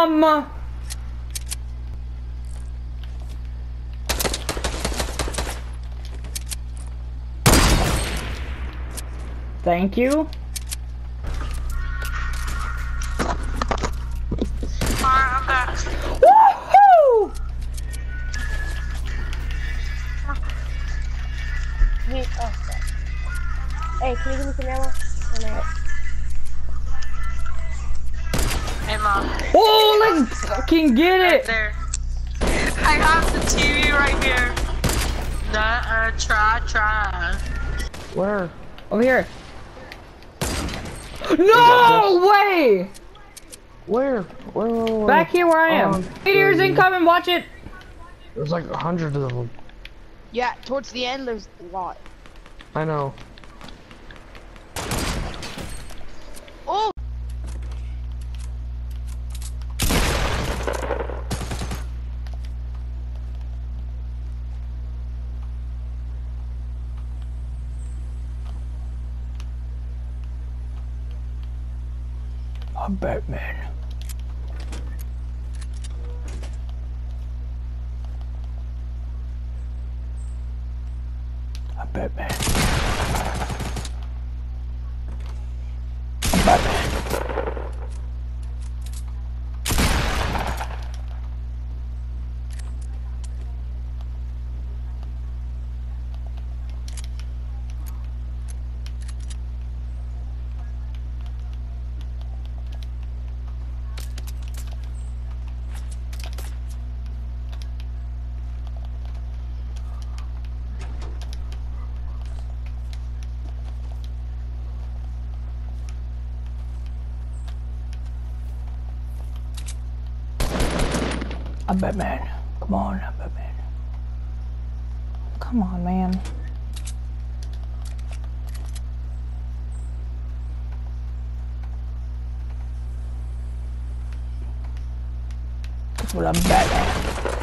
Thank you. Alright, I'm back. Woohoo! Hey, can you give me some ammo? Oh, no. Hey, Mom. Oh, let's fucking get Right it! there. I have the TV right here. Try. Where? Over here. No way! Where? Back here where I am. Meteors incoming, watch it! There's like 100 of them. Yeah, towards the end, there's a lot. I know. Oh! I'm Batman. I'm Batman. I'm Batman. I'm Batman. Come on, I'm Batman. Come on, man. That's what I'm Batman.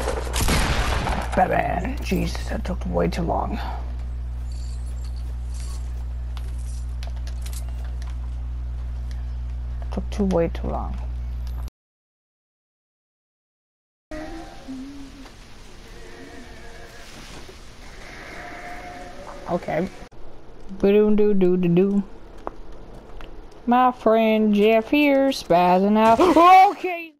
Batman. Jesus, that took way too long. Took way too long. Okay. Ba-doo-doo-doo-doo-doo. My friend Jeff here spazzing out. Okay.